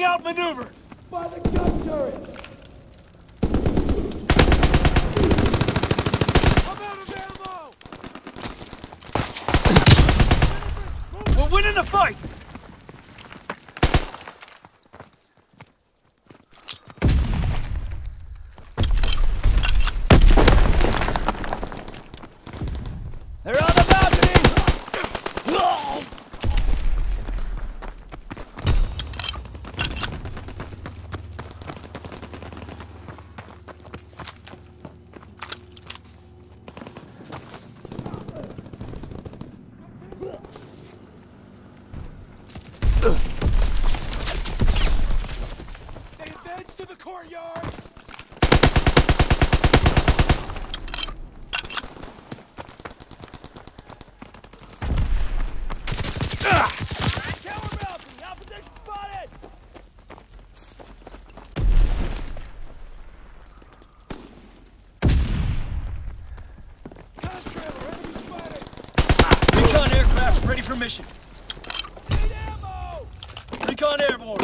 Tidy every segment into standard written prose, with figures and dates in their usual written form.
being outmaneuvered! By the gun turret! I'm out of ammo! We're winning the fight! They're on the balcony! They advance to the courtyard! Tower balcony! Opposition spotted! Gun trailer! Enemy spotted! Recon aircraft ready for mission. Need ammo! Recon airborne.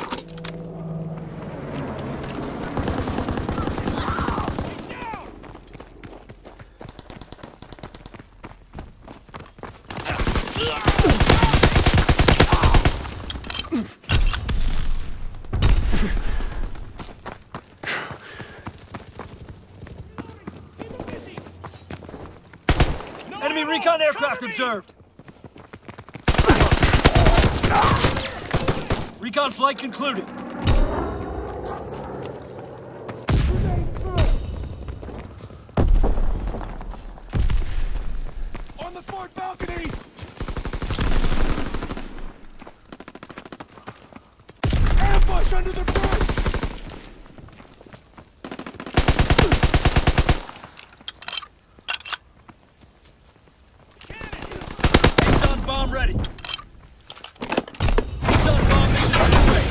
Enemy recon aircraft observed. Recon flight concluded. On the fort balcony! Ambush under the bridge! Bomb ready. Exxon bomb mission underway.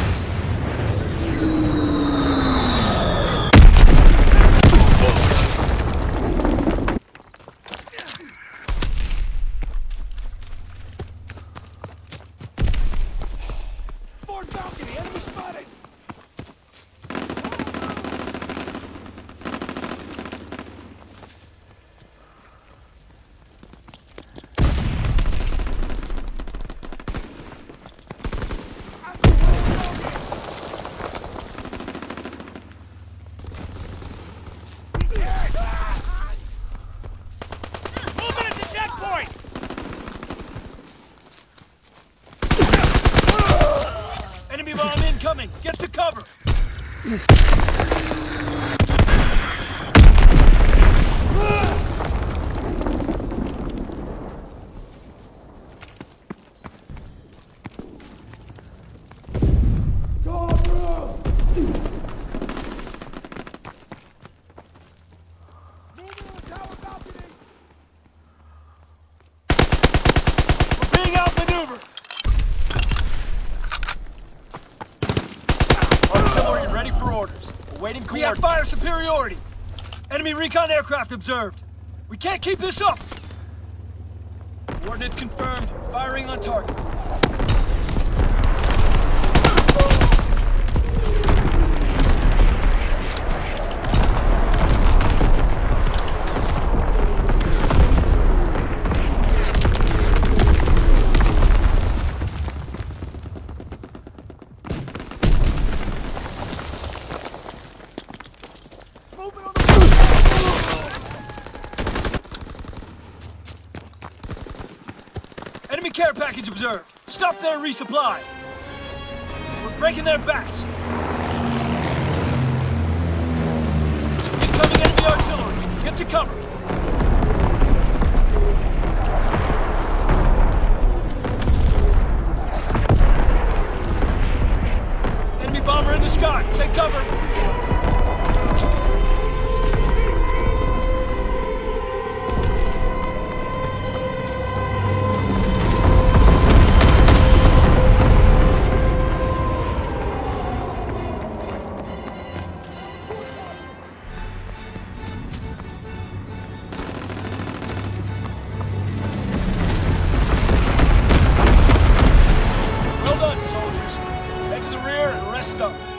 Fort balcony, enemy spotted. Enemy bomb incoming! Get to cover! Go through! Moving on the tower balcony! We're being outmaneuvered! Artillery ready for orders. Awaiting coordinates. We have fire superiority! Enemy recon aircraft observed. We can't keep this up! Coordinates confirmed. Firing on target. Enemy care package observed. Stop their resupply. We're breaking their backs. Incoming enemy artillery. Get to cover. Enemy bomber in the sky. Take cover. zone.